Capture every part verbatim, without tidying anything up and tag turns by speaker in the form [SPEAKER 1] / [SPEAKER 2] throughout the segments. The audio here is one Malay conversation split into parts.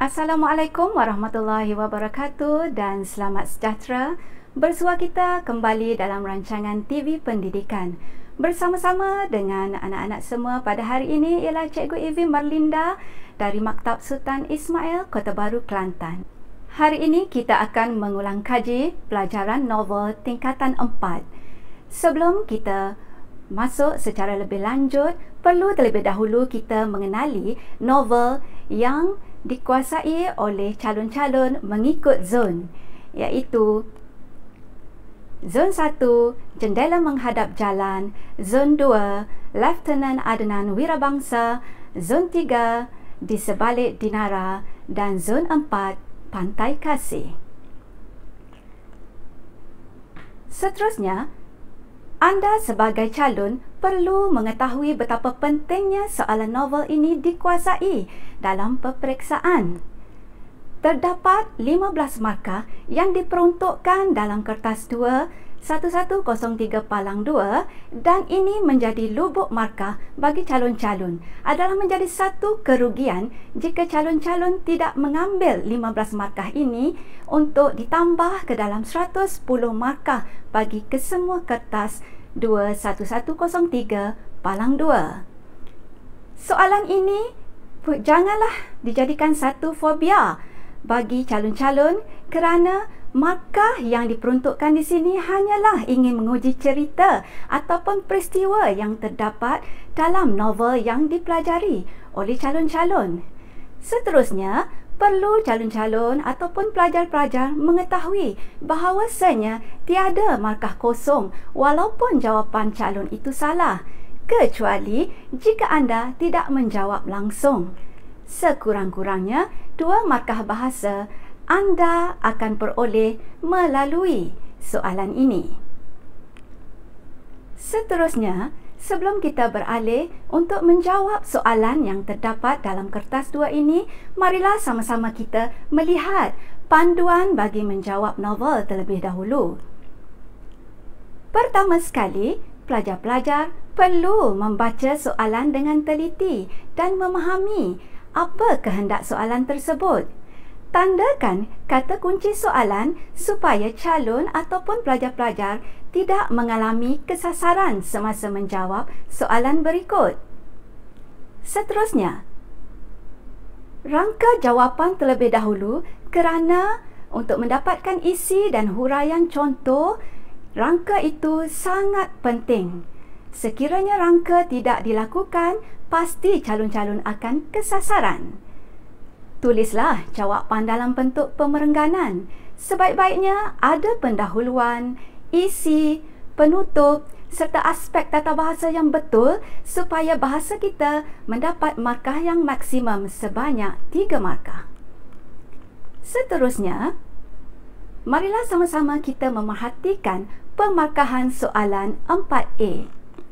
[SPEAKER 1] Assalamualaikum warahmatullahi wabarakatuh dan selamat sejahtera. Bersua kita kembali dalam rancangan T V Pendidikan. Bersama-sama dengan anak-anak semua pada hari ini ialah Cikgu Evi Marlinda dari Maktab Sultan Ismail, Kota Baru, Kelantan. Hari ini kita akan mengulang kaji pelajaran novel tingkatan empat. Sebelum kita masuk secara lebih lanjut, perlu terlebih dahulu kita mengenali novel yang dikuasai oleh calon-calon mengikut zon, iaitu Zon satu, Jendela Menghadap Jalan, Zon dua, Lieutenant Adnan Wirabangsa, Zon tiga, Di Sebalik Dinara, dan Zon empat, Pantai Kasih. Seterusnya, anda sebagai calon perlu mengetahui betapa pentingnya soalan novel ini dikuasai dalam peperiksaan. Terdapat lima belas markah yang diperuntukkan dalam kertas dua satu satu kosong tiga palang dua dan ini menjadi lubuk markah bagi calon-calon. Adalah menjadi satu kerugian jika calon-calon tidak mengambil lima belas markah ini untuk ditambah ke dalam seratus sepuluh markah bagi kesemua kertas dua satu satu kosong tiga palang dua. Soalan ini janganlah dijadikan satu fobia bagi calon-calon kerana markah yang diperuntukkan di sini hanyalah ingin menguji cerita ataupun peristiwa yang terdapat dalam novel yang dipelajari oleh calon-calon. Seterusnya, perlu calon-calon ataupun pelajar-pelajar mengetahui bahawasanya tiada markah kosong walaupun jawapan calon itu salah, kecuali jika anda tidak menjawab langsung. Sekurang-kurangnya dua markah bahasa anda akan peroleh melalui soalan ini. Seterusnya, sebelum kita beralih untuk menjawab soalan yang terdapat dalam kertas dua ini, marilah sama-sama kita melihat panduan bagi menjawab novel terlebih dahulu. Pertama sekali, pelajar-pelajar perlu membaca soalan dengan teliti dan memahami apa kehendak soalan tersebut. Tandakan kata kunci soalan supaya calon ataupun pelajar-pelajar tidak mengalami kesasaran semasa menjawab soalan berikut. Seterusnya, rangka jawapan terlebih dahulu kerana untuk mendapatkan isi dan huraian contoh, rangka itu sangat penting. Sekiranya rangka tidak dilakukan, pasti calon-calon akan kesasaran. Tulislah jawapan dalam bentuk pemerengganan. Sebaik-baiknya ada pendahuluan, isi, penutup serta aspek tata bahasa yang betul supaya bahasa kita mendapat markah yang maksimum sebanyak tiga markah. Seterusnya, marilah sama-sama kita memerhatikan pemarkahan soalan empat A.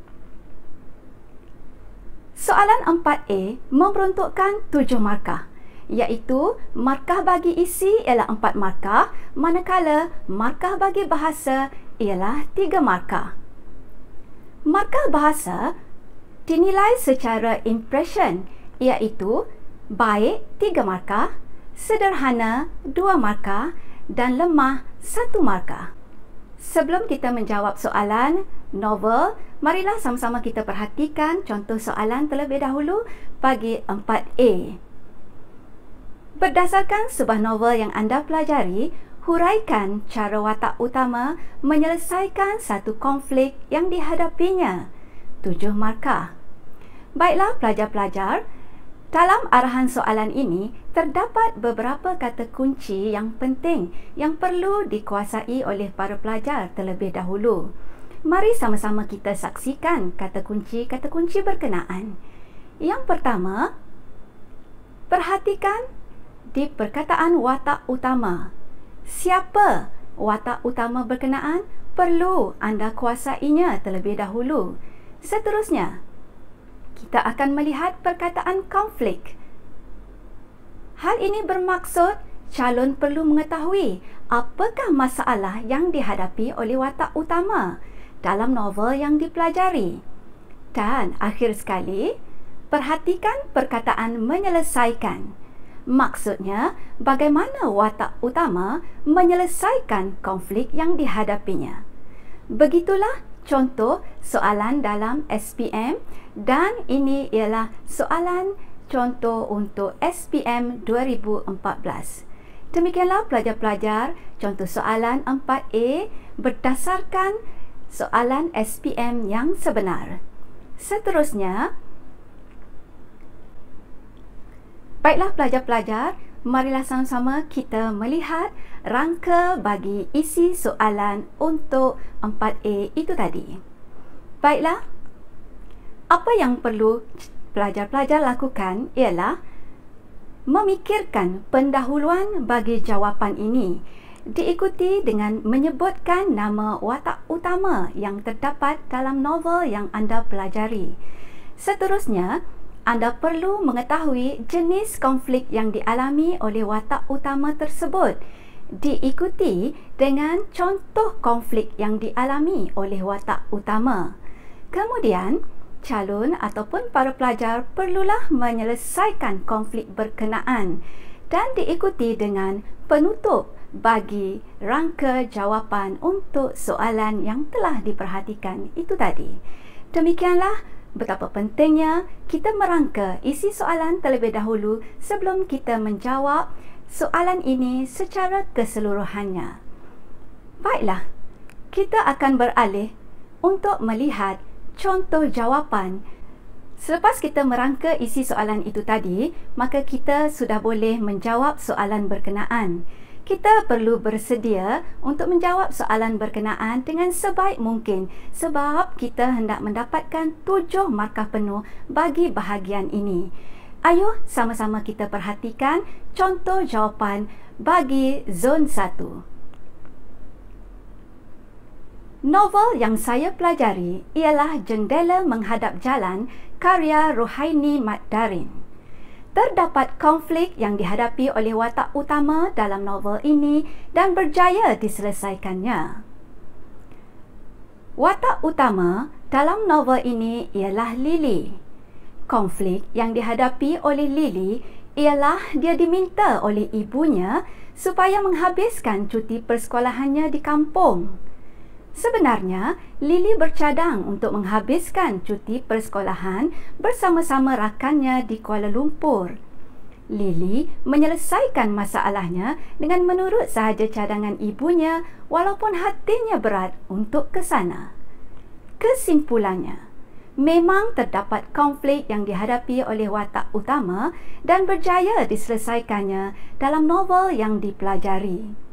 [SPEAKER 1] Soalan empat A memperuntukkan tujuh markah, iaitu markah bagi isi ialah empat markah, manakala markah bagi bahasa ialah tiga markah. Markah bahasa dinilai secara impression, iaitu baik tiga markah, sederhana dua markah dan lemah satu markah. Sebelum kita menjawab soalan novel, marilah sama-sama kita perhatikan contoh soalan terlebih dahulu bagi empat A. Berdasarkan sebuah novel yang anda pelajari, huraikan cara watak utama menyelesaikan satu konflik yang dihadapinya. Tujuh markah. Baiklah pelajar-pelajar, dalam arahan soalan ini terdapat beberapa kata kunci yang penting yang perlu dikuasai oleh para pelajar terlebih dahulu. Mari sama-sama kita saksikan kata kunci-kata kunci berkenaan. Yang pertama, perhatikan di perkataan watak utama. Siapa watak utama berkenaan perlu anda kuasainya terlebih dahulu. Seterusnya, kita akan melihat perkataan konflik. Hal ini bermaksud calon perlu mengetahui apakah masalah yang dihadapi oleh watak utama dalam novel yang dipelajari. Dan akhir sekali, perhatikan perkataan menyelesaikan. Maksudnya, bagaimana watak utama menyelesaikan konflik yang dihadapinya. Begitulah contoh soalan dalam S P M, dan ini ialah soalan contoh untuk S P M dua ribu empat belas. Demikianlah pelajar-pelajar contoh soalan empat A berdasarkan soalan S P M yang sebenar. Seterusnya, baiklah pelajar-pelajar, marilah sama-sama kita melihat rangka bagi isi soalan untuk empat A itu tadi. Baiklah, apa yang perlu pelajar-pelajar lakukan ialah memikirkan pendahuluan bagi jawapan ini, diikuti dengan menyebutkan nama watak utama yang terdapat dalam novel yang anda pelajari. Seterusnya, anda perlu mengetahui jenis konflik yang dialami oleh watak utama tersebut, diikuti dengan contoh konflik yang dialami oleh watak utama. Kemudian, calon ataupun para pelajar perlulah menyelesaikan konflik berkenaan dan diikuti dengan penutup bagi rangka jawapan untuk soalan yang telah diperhatikan itu tadi. Demikianlah betapa pentingnya kita merangka isi soalan terlebih dahulu sebelum kita menjawab soalan ini secara keseluruhannya. Baiklah, kita akan beralih untuk melihat contoh jawapan. Selepas kita merangka isi soalan itu tadi, maka kita sudah boleh menjawab soalan berkenaan. Kita perlu bersedia untuk menjawab soalan berkenaan dengan sebaik mungkin sebab kita hendak mendapatkan tujuh markah penuh bagi bahagian ini. Ayuh sama-sama kita perhatikan contoh jawapan bagi zon satu. Novel yang saya pelajari ialah Jendela Menghadap Jalan karya Rohaini Mat Darin. Terdapat konflik yang dihadapi oleh watak utama dalam novel ini dan berjaya diselesaikannya. Watak utama dalam novel ini ialah Lily. Konflik yang dihadapi oleh Lily ialah dia diminta oleh ibunya supaya menghabiskan cuti persekolahannya di kampung. Sebenarnya, Lily bercadang untuk menghabiskan cuti persekolahan bersama-sama rakannya di Kuala Lumpur. Lily menyelesaikan masalahnya dengan menurut sahaja cadangan ibunya walaupun hatinya berat untuk ke sana. Kesimpulannya, memang terdapat konflik yang dihadapi oleh watak utama dan berjaya diselesaikannya dalam novel yang dipelajari.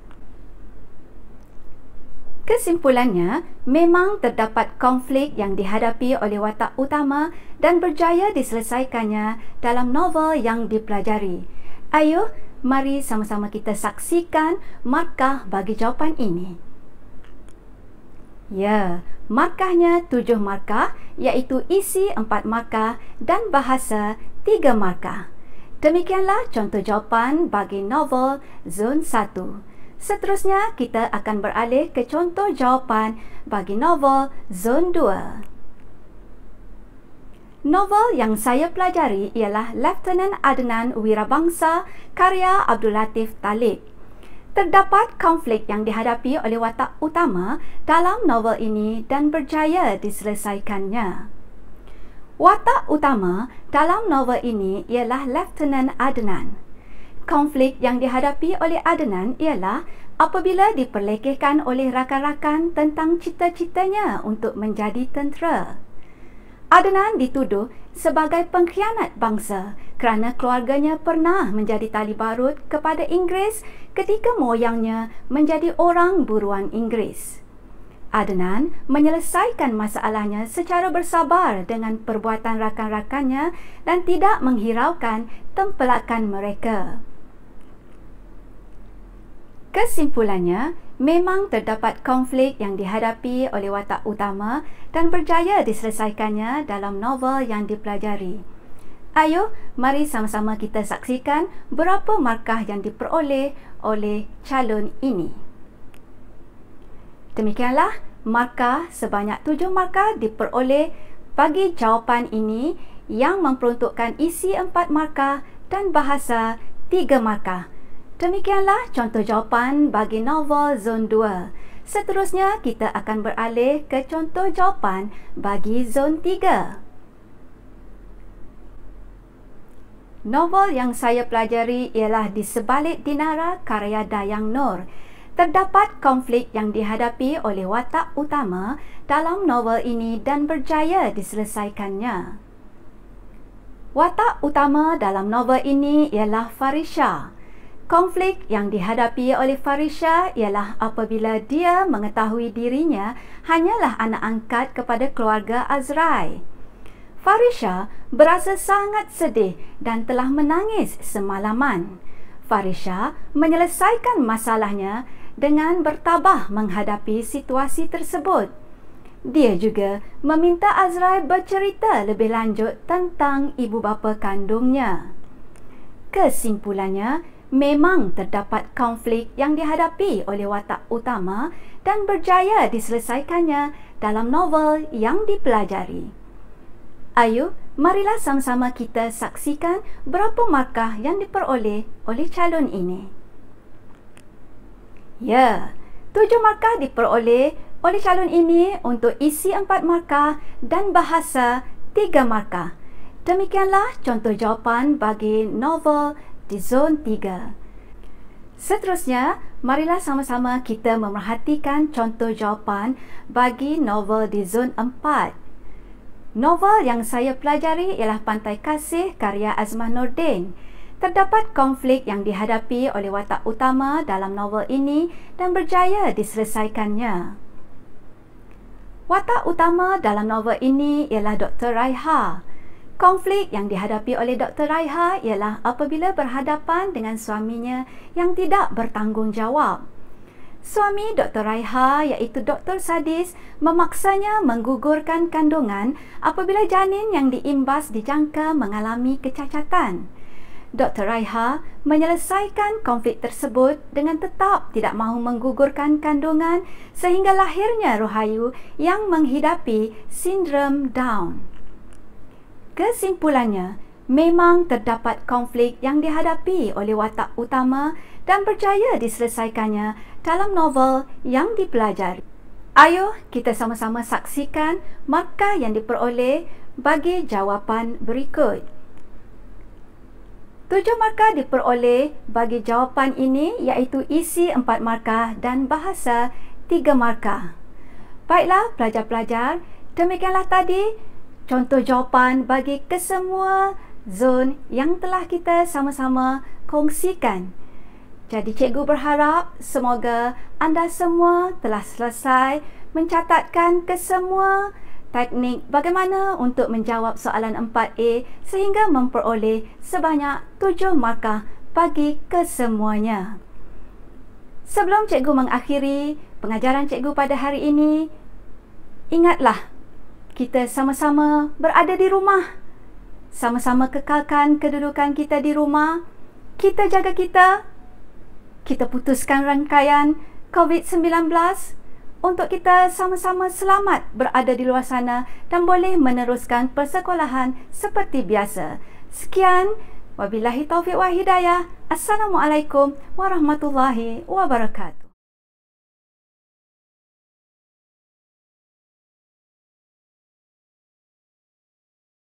[SPEAKER 1] Kesimpulannya, memang terdapat konflik yang dihadapi oleh watak utama dan berjaya diselesaikannya dalam novel yang dipelajari. Ayuh, mari sama-sama kita saksikan markah bagi jawapan ini. Ya, markahnya tujuh markah, iaitu isi empat markah dan bahasa tiga markah. Demikianlah contoh jawapan bagi novel Zon satu. Seterusnya, kita akan beralih ke contoh jawapan bagi novel Zon dua. Novel yang saya pelajari ialah Lieutenant Adnan Wirabangsa karya Abdul Latif Talib. Terdapat konflik yang dihadapi oleh watak utama dalam novel ini dan berjaya diselesaikannya. Watak utama dalam novel ini ialah Lieutenant Adnan. Konflik yang dihadapi oleh Adnan ialah apabila diperlekehkan oleh rakan-rakan tentang cita-citanya untuk menjadi tentera. Adnan dituduh sebagai pengkhianat bangsa kerana keluarganya pernah menjadi tali barut kepada Inggeris ketika moyangnya menjadi orang buruan Inggeris. Adnan menyelesaikan masalahnya secara bersabar dengan perbuatan rakan-rakannya dan tidak menghiraukan tempelakan mereka. Kesimpulannya, memang terdapat konflik yang dihadapi oleh watak utama dan berjaya diselesaikannya dalam novel yang dipelajari. Ayuh, mari sama-sama kita saksikan berapa markah yang diperoleh oleh calon ini. Demikianlah, markah sebanyak tujuh markah diperoleh bagi jawapan ini yang memperuntukkan isi empat markah dan bahasa tiga markah. Demikianlah contoh jawapan bagi novel Zon dua. Seterusnya, kita akan beralih ke contoh jawapan bagi Zon tiga. Novel yang saya pelajari ialah Di Sebalik Dinara karya Dayang Nur. Terdapat konflik yang dihadapi oleh watak utama dalam novel ini dan berjaya diselesaikannya. Watak utama dalam novel ini ialah Farisha. Konflik yang dihadapi oleh Farisha ialah apabila dia mengetahui dirinya hanyalah anak angkat kepada keluarga Azrai. Farisha berasa sangat sedih dan telah menangis semalaman. Farisha menyelesaikan masalahnya dengan bertabah menghadapi situasi tersebut. Dia juga meminta Azrai bercerita lebih lanjut tentang ibu bapa kandungnya. Kesimpulannya, memang terdapat konflik yang dihadapi oleh watak utama dan berjaya diselesaikannya dalam novel yang dipelajari. Ayo, marilah sama-sama kita saksikan berapa markah yang diperoleh oleh calon ini. Ya, tujuh markah diperoleh oleh calon ini untuk isi empat markah dan bahasa tiga markah. Demikianlah contoh jawapan bagi novel di Zon tiga. Seterusnya, marilah sama-sama kita memerhatikan contoh jawapan bagi novel di Zon empat. Novel yang saya pelajari ialah Pantai Kasih karya Azmah Nordin. Terdapat konflik yang dihadapi oleh watak utama dalam novel ini dan berjaya diselesaikannya. Watak utama dalam novel ini ialah Doktor Raiha. Konflik yang dihadapi oleh Doktor Raiha ialah apabila berhadapan dengan suaminya yang tidak bertanggungjawab. Suami Doktor Raiha, iaitu Doktor Sadis, memaksanya menggugurkan kandungan apabila janin yang diimbas dijangka mengalami kecacatan. Doktor Raiha menyelesaikan konflik tersebut dengan tetap tidak mahu menggugurkan kandungan sehingga lahirnya Rohayu yang menghidapi sindrom Down. Kesimpulannya, memang terdapat konflik yang dihadapi oleh watak utama dan berjaya diselesaikannya dalam novel yang dipelajari. Ayo kita sama-sama saksikan markah yang diperoleh bagi jawapan berikut. Tujuh markah diperoleh bagi jawapan ini, iaitu isi empat markah dan bahasa tiga markah. Baiklah pelajar-pelajar, demikianlah tadi contoh jawapan bagi kesemua zon yang telah kita sama-sama kongsikan. Jadi cikgu berharap semoga anda semua telah selesai mencatatkan kesemua teknik bagaimana untuk menjawab soalan empat A sehingga memperoleh sebanyak tujuh markah bagi kesemuanya. Sebelum cikgu mengakhiri pengajaran cikgu pada hari ini, ingatlah kita sama-sama berada di rumah. Sama-sama kekalkan kedudukan kita di rumah. Kita jaga kita. Kita putuskan rangkaian COVID sembilan belas untuk kita sama-sama selamat berada di luar sana dan boleh meneruskan persekolahan seperti biasa. Sekian, wabillahi taufiq wa hidayah. Assalamualaikum warahmatullahi wabarakatuh.